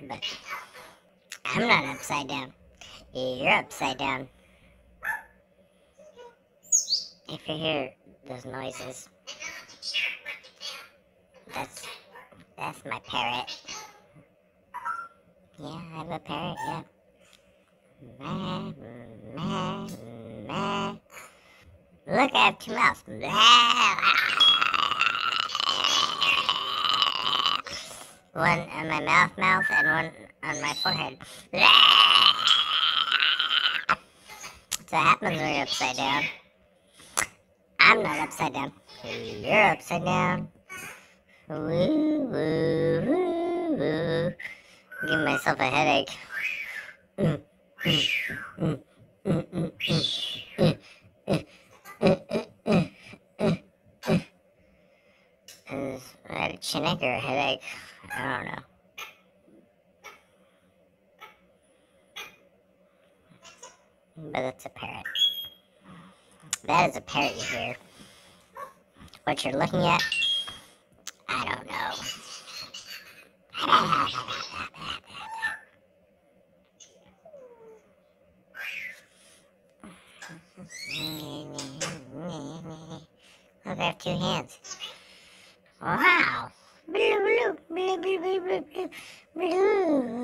but I'm not upside down. You're upside down. If you hear those noises, that's my parrot. Yeah, I have a parrot, yeah. Meh, meh, meh. Look, I have two mouths. One on my mouth, and one on my forehead. So it happens when you're upside down. I'm not upside down. You're upside down. Woo, woo, woo, woo. I'm giving myself a headache. I had a chinnick or a headache. I don't know. But that's a parrot. That is a parrot you hear. What you're looking at, I don't know. Look, I have two hands. Wow.